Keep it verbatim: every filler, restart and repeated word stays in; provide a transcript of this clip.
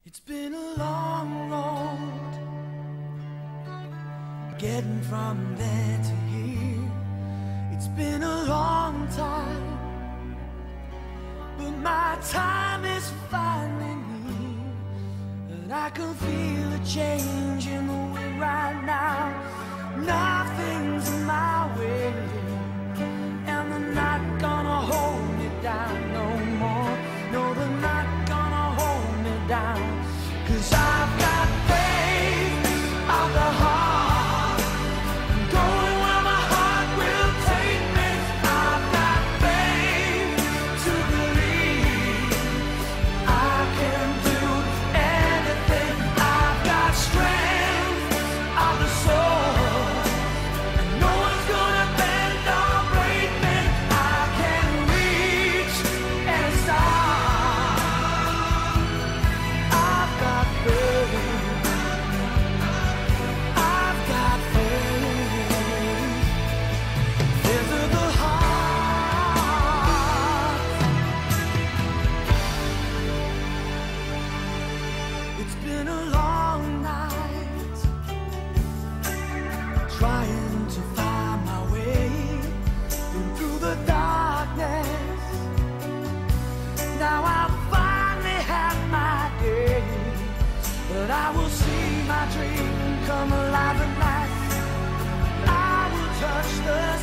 It's been a long road getting from there to here. It's been a long time, but my time is finally near. And I can feel a change in the wind right now. Nothing's in my way, and they're not gonna hold me down no more. No, they're not gonna hold me down, 'cause I've got faith of the heart, going where my heart will take me. I've got faith to believe I can do anything. I've got strength of the soul, and no one's gonna bend or break me. I can reach and stop. I've got faith. I've got faith. Faith of the heart. It's been a long night trying to find my way in through the darkness. Now I finally have my day, but I will see my dream come alive at night. I will touch the